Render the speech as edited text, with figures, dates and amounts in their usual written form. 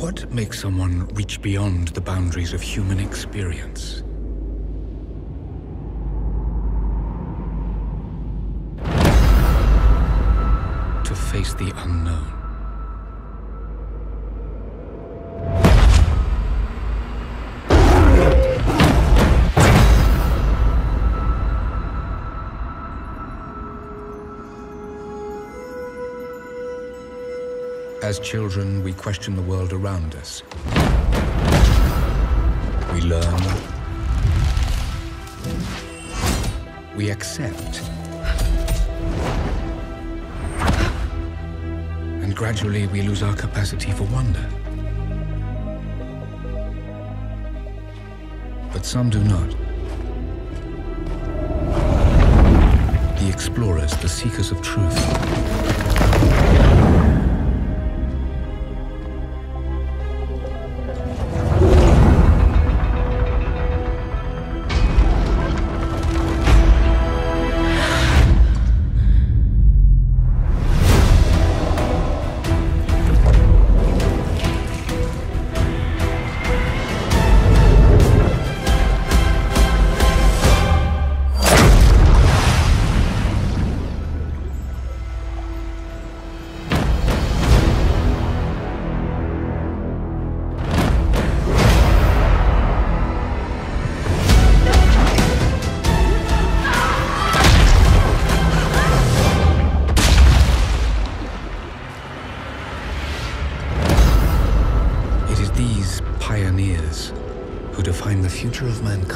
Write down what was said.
What makes someone reach beyond the boundaries of human experience? To face the unknown. As children, we question the world around us. We learn. We accept. And gradually, we lose our capacity for wonder. But some do not. The explorers, the seekers of truth. These pioneers who define the future of mankind.